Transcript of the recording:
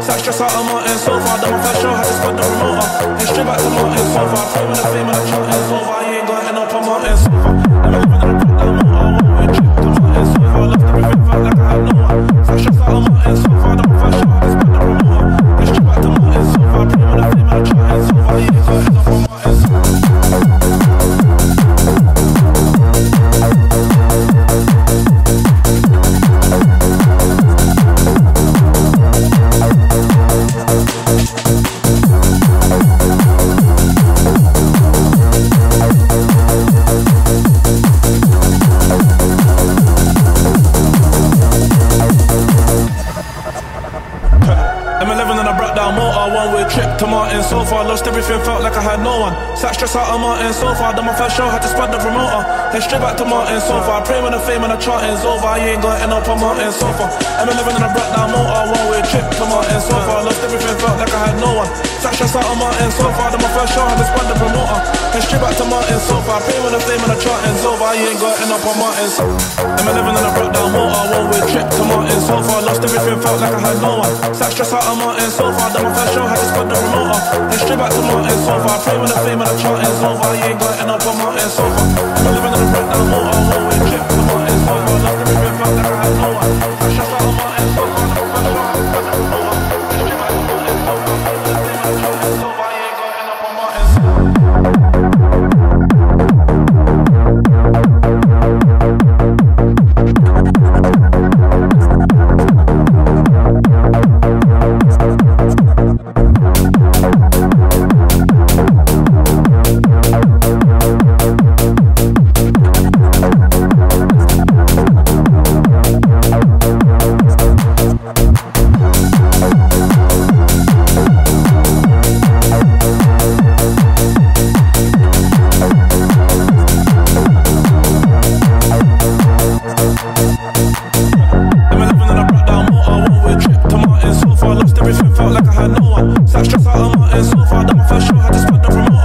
Sat stress out on Martin so far. Done my first show, had to spot the promoter. Head straight back to Martin so far. Fame and the fame and the charting's over. You ain't gonna end up on Martin so far. I'm living in a block down motor. One way trip to Martin so far. Lost everything, felt like I had no one. Sat stress out on Martin so far. Done my first show, had to spot the promoter. Head straight back to Martin so far. Fame and the fame and the charting's over. You ain't gonna end up on Martin so far. M11 and I brought down motor, one-way trip to Martin so far. Lost everything, felt like I had no one. Sat stress out on Martin so far. Done my first show, had to spot the promoter. Head straight back to Martin so far. Pray when the fame and the charting's over. You ain't gonna end up on Martin so far. M11 and I brought down motor, one-way trip to Martin so far. Lost everything, felt like I had no one. Sat stress out on Martin so far. Done my first show, had to spot the promoter. Head straight back to Martin so far. Pray when the fame and the charting's over. You ain't gonna end up on Martin so far. M11 and I brought down motor, one-way trip to Martin so far. Lost everything, felt like I had no one. Sat stress out on Martin so far. Done my first show, had to spot the promoter. Head straight back to Martin so far. Pray when the fame and the charting's over. You ain't gonna end up on Martin so far. I'm living in a breakdown motor, one-way trip to Martin so far. Lost everything, felt like I had no one. Sat stress out on Martin so far. Done my first show, had to spot the promoter. Head straight back to Martin so far. Pray when the fame and the charting's over. You ain't gonna end up on Martin so far. Lost everything, felt like I had no one. Sat stress out on Martin so far. Done my first show, had to spot the promoter.